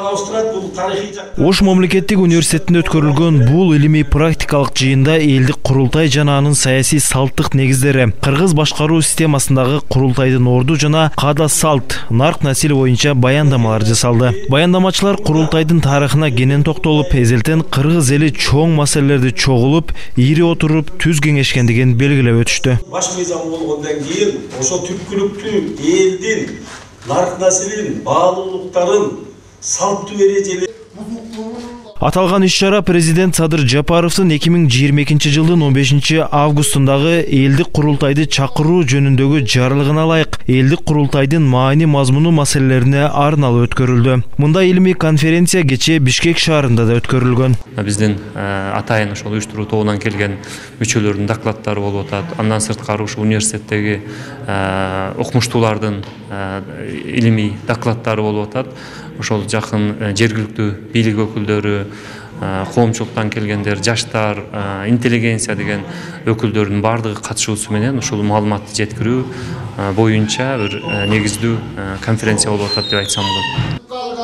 Ош мамлекеттик университетинде өткөрүлгөн бул илимий практикалык жыйында элдик курултай жана анын саясий салттык негиздери, кыргыз башкаруу системасындагы курултайдын орду жана каада салт, нарк насил боюнча баяндамалар жасалды. Баяндамачылар курултайдын тарыхына кенен токтолуп, эзелтен кыргыз эли чоң маселелерди чогулуп, ири отуруп түз кеңешкендигин белгилеп өтүштү. Баш мыйзам болгондон кийин ошо түпкүлүктүү элдин нарк насилин, баалуулуктарын, салттуу эрежелери. Аталган иш-чара президент Садыр Жапаровдун 2022 жылдын 15 августундагы элдик курултайды чакыруу жөнүндөгү жарлыгына ылайык элдик курултайдын маани мазмуну маселелерине арналып өткөрүлдү. Мында илимий конференция кечээ Бишкек шаарында да өткөрүлгөн. Биздин атайын ошол уюштуруу тобунан келген мүчөлөрдүн докладдары болуп атат. Андан сырткары ушу университеттеги окумуштуулардын илимий докладдары болуп атат. Ошол жакын жергиликтүү бийлик өкүлдөрү, коомчулуктан келгендер, жаштар, интеллигенция деген өкүлдөрдүн бардыгы катышуусу менен ушул маалыматты жеткирүү боюнча бир негиздүү конференция болуп атат деп айтсам болот.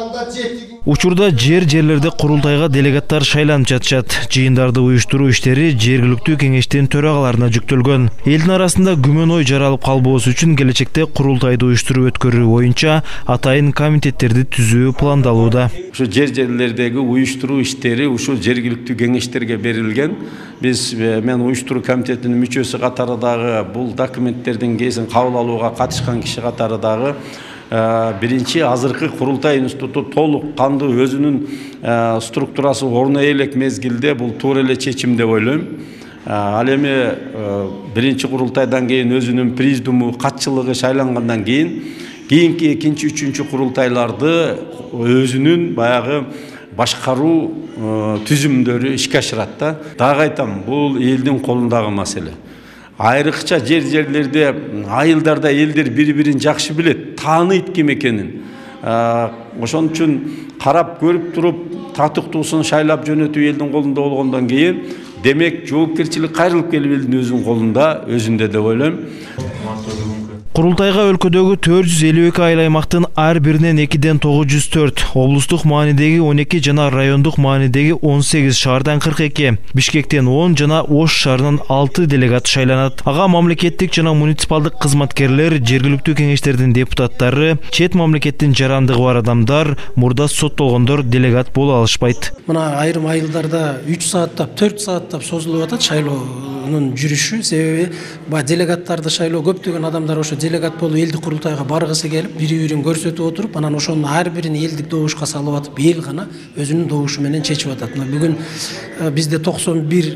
Учурда жерлерде курултайга делегаттар шайланып жатышат. Жыйындарды уюштуруу иштери жергиликтүү кеңештин төрагаларына жүктөлгөн. Элдин арасында күмөн ой жаралып калбоосу үчүн келечекте курултайды уюштуруп өткөрүү боюнча атайын комитеттерди түзүү пландалууда. Ушу жерлердеги уюштуруу иштери ушу жергиликтүү кеңештерге берилген. Мен уюштуруу комитетинин мүчөсү катарындагы бул документтердин кээсин кабыл алууга катышкан киши катарындагы биринчи азыркы курултай институту толук кандуу өзүнүн структурасы орно элек мезгилде бул туура эле чечим деп ойлойм. Ал эми биринчи курултайдан кийин өзүнүн президиуму катчылыгы шайлангандан кийинки экинчи, үчүнчү курултайларды өзүнүн баягы башкаруу түзүмдөрү ишке ашырат да. Дагы айтам, бул элдин колундагы маселе. Айрыкча жерлерде, айылдарда элдер бири-бирин жакшы билет, тааныйт ким экенин. Ошон үчүн карап көрүп туруп, татыктуусун шайлап жөнөтүү элдин колунда болгондон кийин, демек жоопкерчилик кайрылып келип элдин өзүнүн колунда, өзүндө деп ойлойм. Курултайга өлкөдөгү 452 айыл аймактын ар биринен 2ден 904, облустук маанидеги 12 жана райондук маанидеги 18 шаардан 42, Бишкектен 10 жана Ош шаарынан 6 делегат шайланат. Ага мамлекеттик жана муниципалдык кызматкерлер, жергиликтүү кеңештердин депутаттары, чет мамлекеттин жарандыгы бар адамдар, мурда соттолгондор делегат боло алышпайт. Мына айрым айылдарда 3 сааттап, 4 сааттап созулуп атат шайлоонун жүрүшү. Себеби делегаттарды шайлоо көптөгөн адамдар ошо делегат болуп элдик курултайга баргысы келип, бири-бирин көрсөтүп отуруп, анан ошонун ар бирин элдик добушка салып атып, эл гана өзүнүн добушу менен чечип атат. Бүгүн бизде 91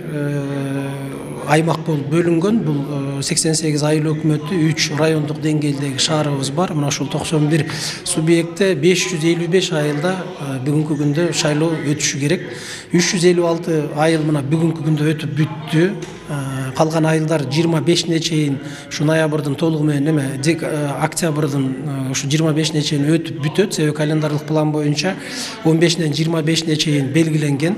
аймак болуп бөлүнгөн. Бул 88 айыл өкмөтү, 3 райондук деңгээлдеги шаарыбыз бар. Мына ушул 91 субъектте 555 айылда бүгүнкү күндө шайлоо өтүшү керек. 356 айыл мына бүгүнкү күндө өтүп бүттү. Калган айылдар 25-не чейин ушу ноябрдын толугу менен октябрдын ушу 25-не чейин өтүп бүтөт. Себеби календарлык план боюнча 15-ден 25-не чейин белгиленген.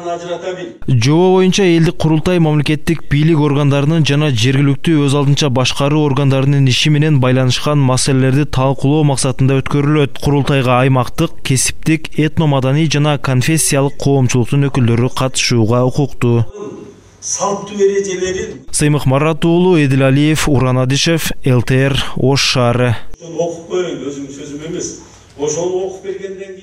Жобо боюнча элдик курултай мамлекеттик бийлик органдарынын жана жергиликтүү өз алдынча башкаруу органдарынын иши менен байланышкан маселелерди талкуулоо максатында өткөрүлөт. Курултайга аймактык, кесиптик, этномаданий жана конфессиялык коомчулуктун өкүлдөрү катышууга укуктуу. Салттуу эрежелерин Сыймык Марат уулу, Эдил Алиев, Уран Адишев, ЛТР, Ош шаары. окуп коеюн, өзүм сөзүм эмес. Ошол окуп бергенден